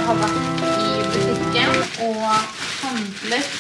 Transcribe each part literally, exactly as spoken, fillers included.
har vært i butikken og handlet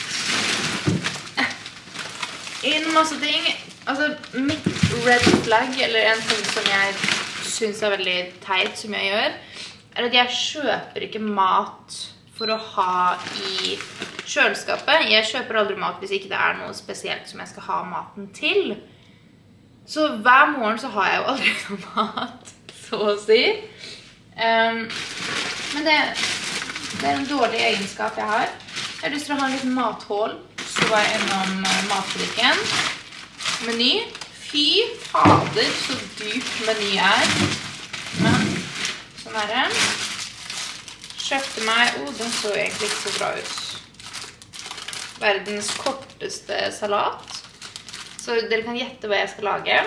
inn masse ting. Altså, mitt red flag, eller en ting som jeg synes er veldig teit som jeg gjør, er at jeg kjøper ikke mat for å ha i kjøleskapet. Jeg kjøper aldri mat hvis ikke det er noe spesielt som jeg skal ha maten til. Så hver morgen så har jeg jo aldri noe mat, så å si. Um, men det, det er en dårlig egenskap jeg har. Jeg har lyst til å ha en liten mathål. Så var jeg innom matbutikken. Meny. Fy fader, så dyrt meny er. Men sånn er det. Kjøpte meg, oh, den så egentlig ikke så bra ut. Verdens korteste salat. Så dere kan gjette hva jeg skal lage.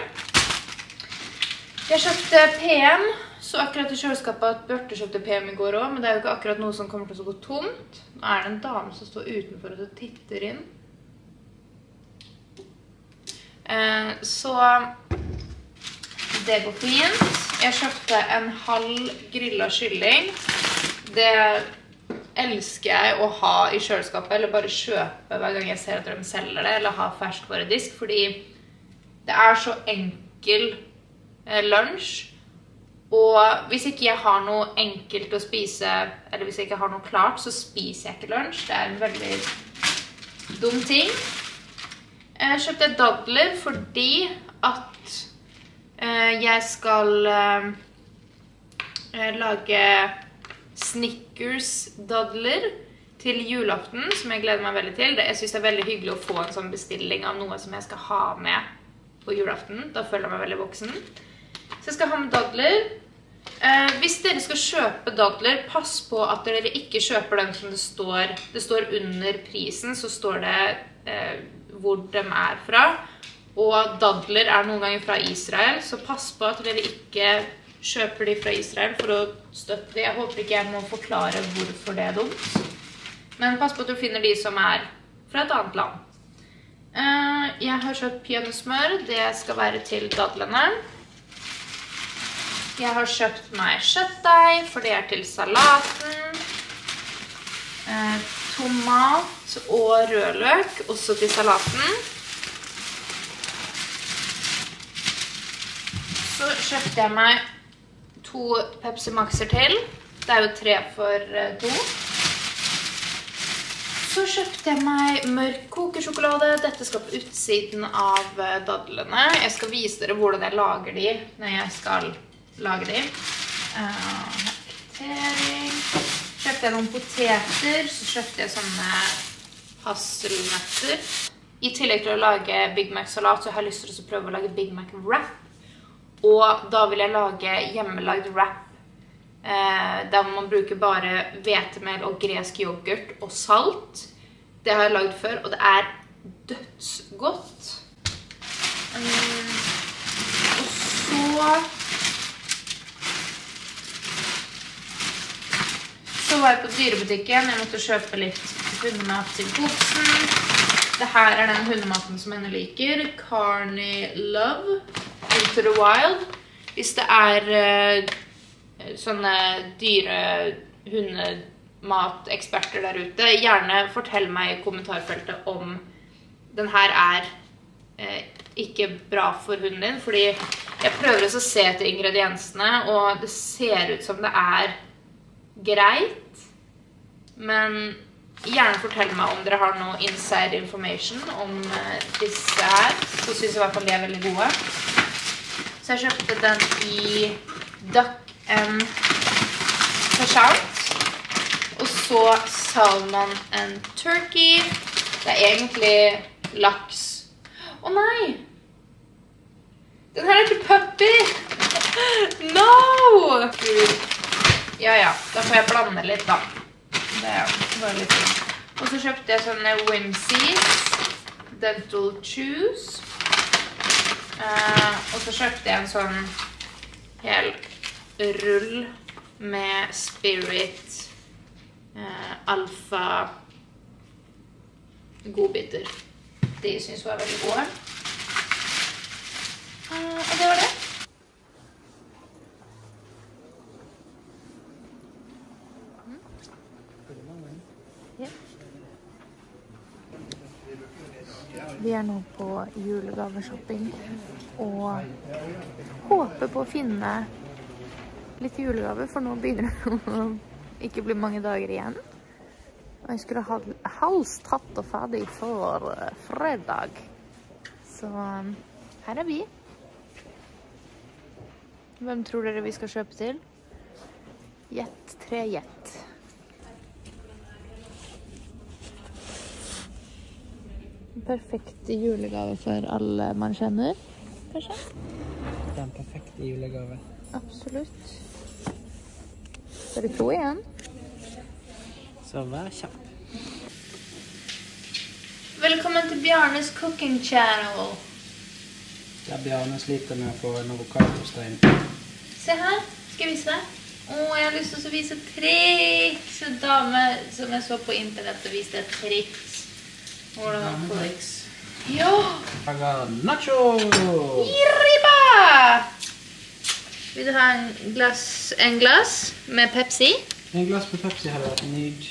Jeg kjøpte P M, så akkurat i kjøleskapet at Bjørte kjøpte P M i går også, men det er jo ikke akkurat noe som kommer til å gå tomt. Nå er det en dame som står utenfor og titter inn. Eh, så det går fint. Jeg kjøpte en halv grillet kylling. Det elsker jeg å ha i kjøleskapet, eller bare kjøpe hver gang jeg ser at de selger det, eller ha ferskvaredisk, fordi det er så enkel eh, lunsj. Og hvis ikke jeg har noe enkelt å spise, eller hvis jeg ikke har noe klart, så spiser jeg ikke lunsj. Det er en veldig dum ting. Jeg kjøpte dadler fordi at eh, jeg skal eh, lage Snickers dadler til julaften, som jeg gleder meg veldig til. Jeg synes det er veldig hyggelig å få en sånn bestilling av noe som jeg skal ha med på julaften. Da føler jeg meg veldig voksen. Så jeg skal ha med dadler. Eh, hvis dere skal kjøpe dadler, pass på at dere ikke kjøper den som det står. Det står under prisen, så står det eh, hvor de er fra. Og dadler er noen ganger fra Israel, så pass på at dere ikke kjøper de fra Israel for å støtte de. Jeg håper ikke jeg må forklare hvorfor det er dumt. Men pass på at du finner de som er fra et annet land. Eh, jeg har kjøpt peanøttsmør. Det skal være til dadlene. Jeg har kjøpt meg kjøttdeig, for det er til salaten. Eh, tomat og rødløk, også til salaten. Så kjøpte jeg meg to Pepsi Maxer til. Det er jo tre for to. Så kjøpte jeg meg mørk kokesjokolade. Dette skal på utsiden av dadlene. Jeg skal vise dere hvordan jeg lager de når jeg skal lage de. Uh, kjøpte jeg noen poteter, så kjøpte jeg sånne hasselnøtter. I tillegg til å lage Big Mac salat, så har jeg lyst til å prøve å lage Big Mac wrap. Og da vil jeg lage hjemmelagd wrap, eh, der man bruker bare hvetemel og gresk yoghurt og salt. Det har jeg lagd før, og det er dødsgodt. Um, og så... Så var jeg på dyrebutikken. Jeg måtte kjøpe litt hundemat til boksen. Dette er den hundematen som henne liker. Carney Love. Into the Wild. Hvis det er uh, sånne dyre hundemateksperter der ute, gjerne fortell meg i kommentarfeltet om den her er uh, ikke bra for hunden din, fordi jeg prøver også å se etter ingrediensene, og det ser ut som det er greit, men gjerne fortell meg om dere har noe inside information om uh, disse her, så synes jeg i hvert fall de er veldig gode. Så jeg kjøpte den i Duck and Croissant, og så Salmon and Turkey. Det er egentlig laks. Å oh, nei! Den her er til puppy! No! Ja, ja, da får jeg blande litt da. Det var litt fint. Og så kjøpte jeg sånne Whimsies Dental Chews. Uh, og så kjøpte jeg en sånn hel rull med Spirit uh, Alpha godbiter. De synes jeg var veldig gode. Uh, og det var det. Vi er nå på julegaveshopping og håper på å finne litt julegave, for nå begynner det å ikke bli mange dager igjen. Og jeg skulle ha halstatt og ferdig for fredag. Så her er vi. Hvem tror dere vi skal kjøpe til? Gjett, tre gjett. Perfekte julegave for alle man kjenner, kanskje? Det er en perfekte julegave. Absolutt. Så er det to igjen. Så vær kjapp. Velkommen til Bjarnes Cooking Channel. Der Bjarne sliter med å få en avokadostein. Se her, skal jeg vise deg. Åh, jeg har lyst til å vise triks. En dame som jeg så på internett og viste et triks. Hvordan var det? Triks. Ja! Lager nacho! Ribba! Vil du ha en glass, en glass med Pepsi? En glass med Pepsi hadde vært nyd.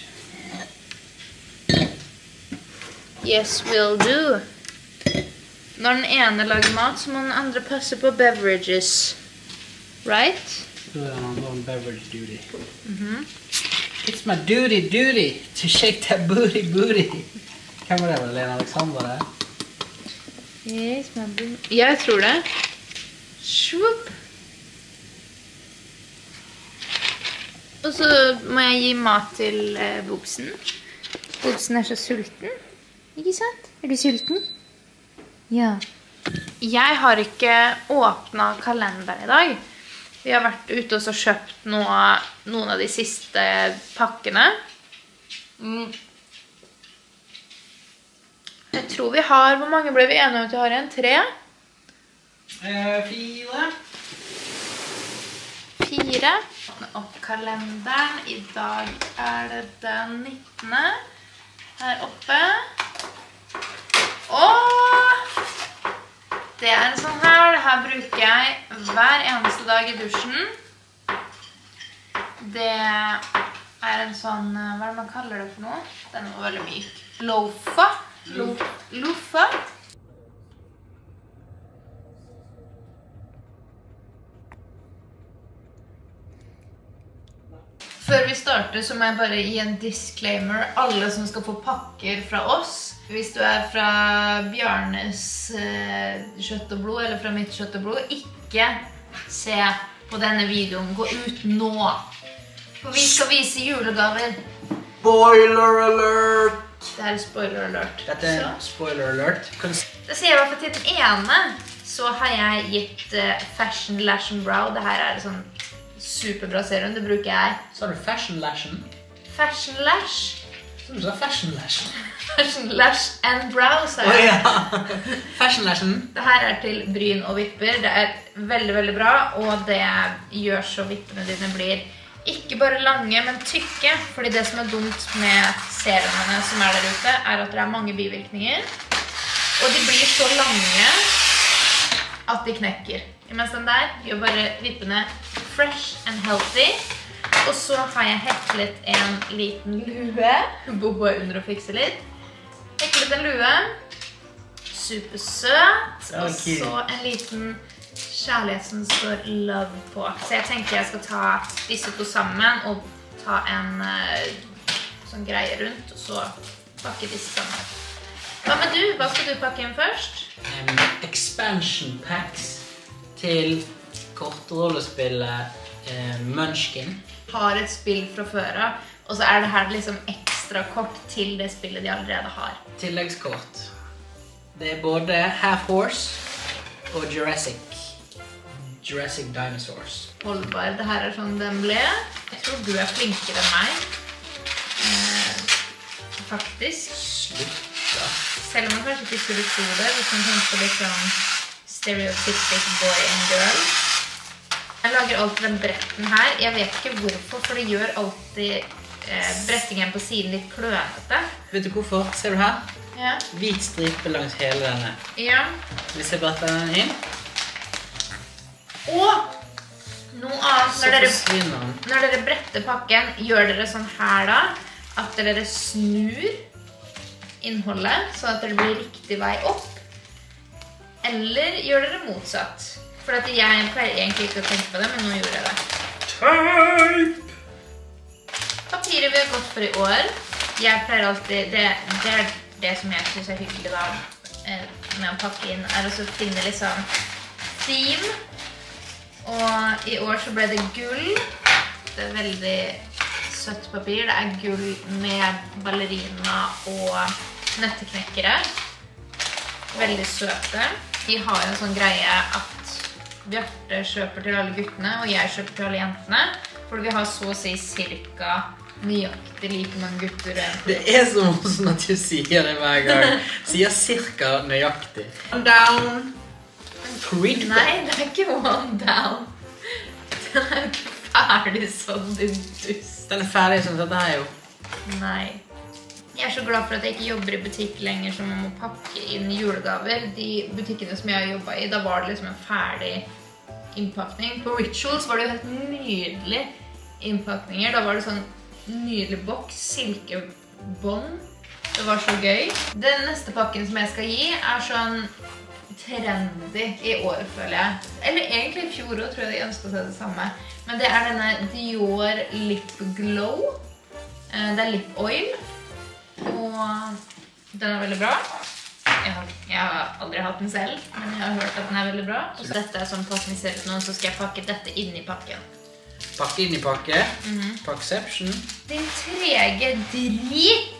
Yes, will do. Når den ene lager mat, så må den andre passe på beverages. Right? Så er den andre on beverage duty. Mhm. It's my duty, duty to shake that booty, booty. Hvem var det? Var det Lena Alexander det? Yes, man. Jeg tror det. Swoop. Og så må jeg gi mat til eh, buksen. Buksen er så sulten. Ikke sant? Er du sulten? Ja. Jeg har ikke åpnet kalenderen i dag. Vi har vært ute og så kjøpt noe, noen av de siste pakkene. Mm. Jeg tror vi har, hvor mange ble vi enige om at vi har igjen? Tre? Eh, fire. Fire. Åpne opp kalenderen. I dag er det den nittende. Her oppe. Og det er en sånn her. Det her bruker jeg hver eneste dag i dusjen. Det er en sånn, hva er det man kaller det for noe? Den var veldig myk. Loafa. Loafa. Før vi starter så må jeg bare gi en disclaimer. Alle som skal få pakker fra oss, hvis du er fra Bjarnes eh, kjøtt og blod, eller fra mitt kjøtt og blod, ikke se på denne videoen. Gå ut nå. For vi skal vise julegaver. Spoiler alert! Det her er spoiler alert. Dette er en spoiler alert. Da sier jeg i hvert fall til den ene, så har jeg gitt uh, Fashion Lash and Brow. Dette er sånn superbra serum, det bruker jeg. Så har du Fashion Lashen. Fashion Lash. Så du sa Fashion Lashen. Fashion Lash and Brow, sa jeg. Å ja! Fashion Lashen. Dette er til bryn og vipper. Det er veldig, veldig bra, og det gjør så vippene dine blir ikke bare lange, men tykke. Fordi det som er dumt med serumene som er der ute, er at det er mange bivirkninger. Og de blir så lange at de knekker. Mens den der gjør bare vippene fresh and healthy. Og så har jeg heklet en liten lue. Bobo er under å fikse litt. Heklet en lue. Supersøt. Og så en liten kjærlighet som står love på. Så jeg tenker jeg skal ta disse to sammen og ta en uh, sånn greie rundt, og så pakke disse sammen. Hva med du? Hva skal du pakke inn først? Um, expansion packs til kortrollespillet uh, Munchkin. Har et spill fra før av, og så er det her liksom ekstra kort til det spillet de allerede har. Tilleggskort. Det er både Half Horse og Jurassic. Jurassic Dinosaurs. Holdbar. Det her er sånn den ble. Jeg tror du er flinkere enn meg. Eh, faktisk. Slutt. Selv om man kanskje ikke skulle tro det, hvis man tenker på litt sånn stereotypic boy and girl. Jeg lager alltid den bretten her. Jeg vet ikke hvorfor, for det gjør alltid eh, brettingen på siden litt klønete. Vet du hvorfor? Ser du her? Ja. Hvit stripe langs hele denne. Ja. Hvis jeg bretter den inn, og noe annet, så når dere, forsvinner den. når dere bretter pakken, gjør dere sånn her da, at dere snur innholdet, så at det blir riktig vei opp. Eller gjør dere motsatt. For at jeg pleier egentlig ikke å tenke på det, men nå gjorde jeg det. Type! Papiret vi har gått for i år, jeg pleier alltid, det, det er det som jeg synes er hyggelig da, med å pakke inn, er å finne liksom theme. Og i år så ble det gull. Det er veldig søtt papir. Det er gull med ballerina og nøtteknekkere. Veldig søte. De har en sånn greie at Bjarte kjøper til alle guttene, og jeg kjøper til alle jentene. For vi har så å si cirka nøyaktig like mange gutter og jenter. Det er så sånn at du sier det hver gang. Sier cirka nøyaktig. One down. Creed. Nei, det er ikke one down. Den er jo ikke ferdig sånn, din dust. Den er ferdig sånn, så det er jo... Nei. Jeg er så glad for at jeg ikke jobber i butikk lenger som man må pakke inn julegaver. De butikkene som jeg har jobbet i, da var det liksom en ferdig innpakning. På Rituals var det jo helt nydelig innpakninger. Da var det sånn nydelig boks, silkebånd. Det var så gøy. Den neste pakken som jeg skal gi er sånn trendy i år, føler jeg. Eller egentlig i fjor også, tror jeg de ønsket seg det samme. Men det er denne Dior Lip Glow. Det er lip oil. Og den er veldig bra. Jeg har, jeg har aldri hatt den selv, men jeg har hørt at den er veldig bra. Og så dette er sånn pakken ser ut nå, så skal jeg pakke dette inn i pakken. Pakke inn i pakke. Mm-hmm. Packception. Din trege drit!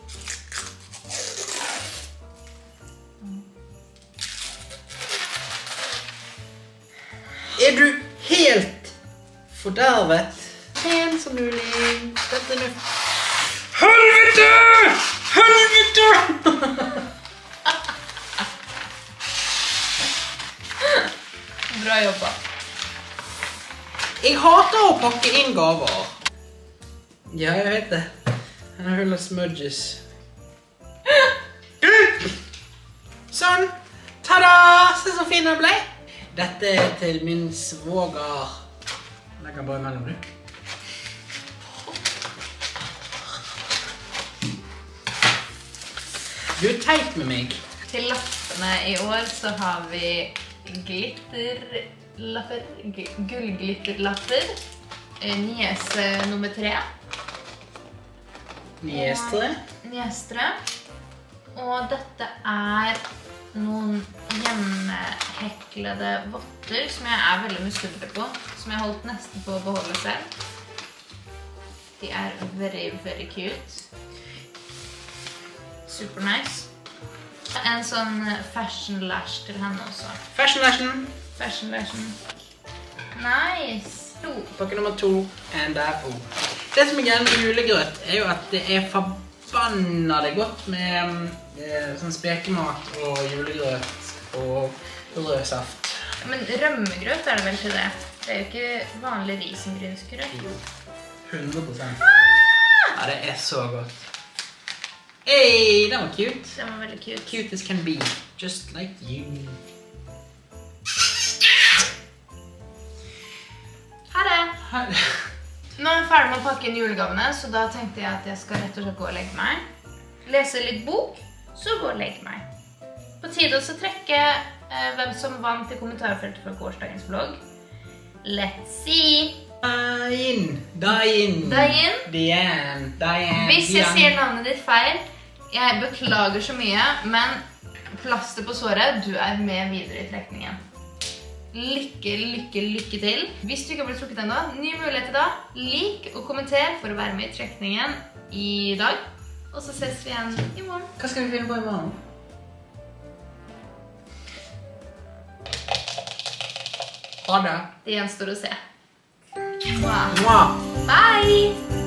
Er du helt fordervet? Pen som mulig. Dette er... Helvete! Helvete! Bra jobba. Jeg hater å pakke inn gaver. Ja, jeg vet det. Den er full av smudges. Sånn. Tada! Se så fin den ble. Dette er til min svoger. Den kan bare mellom det. Du er teit med meg. Til lappene i år så har vi glitterlapper, gullglitterlapper, niese nummer tre. Niestre. Niestre. Og dette er noen hjemmeheklede votter som jeg er veldig misunnelig på, som jeg holdt nesten på å beholde selv. De er very, very cute. Super nice. En sånn fashion lash til henne også. Fashion lashen. Fashion lashen. Nice. To. Pakke nummer to. And that o. Det som er gjennom med julegrøt er jo at det er forbannet godt med eh, sånn spekemat og julegrøt og rød saft. Men rømmegrøt er det vel til det? Det er jo ikke vanlig risengrynsgrøt. Jo. hundre prosent. Ah! Ja, det er så godt. Hey, den var cute. Den var veldig cute. Cute as can be. Just like you. Ha det! Ha det. Nå er jeg ferdig med å pakke inn julegavene, så da tenkte jeg at jeg skal rett og slett gå og legge meg. Lese litt bok, så gå og legge meg. På tide å trekke eh, hvem som vant i kommentarfeltet fra gårsdagens vlogg. Let's see! Diane. Diane. Diane. Diane. Diane. Hvis jeg sier navnet ditt feil, jeg beklager så mye, men plaster på såret, du er med videre i trekningen. Lykke, lykke, lykke til. Hvis du ikke har blitt trukket enda, ny mulighet i dag. Lik og kommenter for å være med i trekningen i dag. Og så ses vi igjen i morgen. Hva skal vi finne på i morgen? Ha det. Det gjenstår å se. Wow. Mwah. Bye!